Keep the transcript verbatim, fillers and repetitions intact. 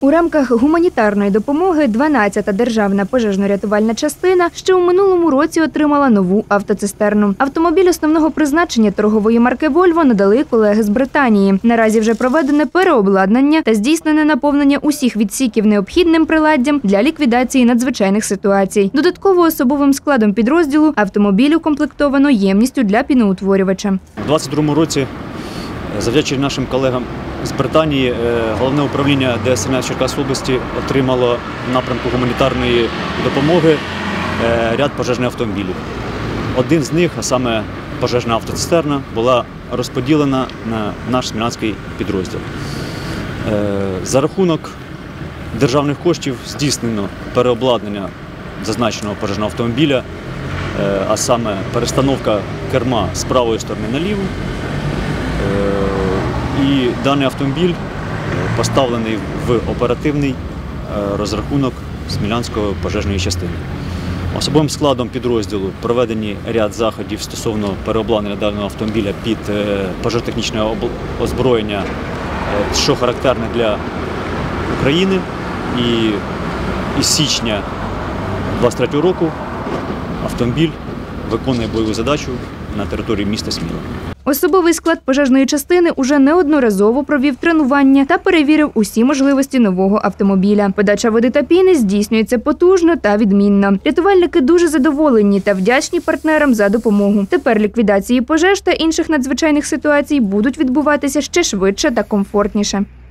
У рамках гуманітарної допомоги дванадцята державна пожежно-рятувальна частина ще у минулому році отримала нову автоцистерну. Автомобіль основного призначення торгової марки «Вольво» надали колеги з Британії. Наразі вже проведене переобладнання та здійснене наповнення усіх відсіків необхідним приладдям для ліквідації надзвичайних ситуацій. Додатково особовим складом підрозділу автомобіль укомплектовано ємністю для піноутворювача. У двадцять другому році, завдячуючи нашим колегам з Британії, головне управління Де Ес Ен Ес Черкаської області отримало в напрямку гуманітарної допомоги ряд пожежних автомобілів. Один з них, а саме пожежна автоцистерна, була розподілена на наш смілянський підрозділ. За рахунок державних коштів здійснено переобладнання зазначеного пожежного автомобіля, а саме перестановка керма з правої сторони на ліву. І даний автомобіль поставлений в оперативний розрахунок Смілянської пожежної частини. Особовим складом підрозділу проведені ряд заходів стосовно переобладнання даного автомобіля під пожежотехнічне озброєння, що характерне для України. І із січня двадцять третього року автомобіль виконує бойову задачу на території міста Сміла. Особовий склад пожежної частини уже неодноразово провів тренування та перевірив усі можливості нового автомобіля. Подача води та піни здійснюється потужно та відмінно. Рятувальники дуже задоволені та вдячні партнерам за допомогу. Тепер ліквідації пожеж та інших надзвичайних ситуацій будуть відбуватися ще швидше та комфортніше.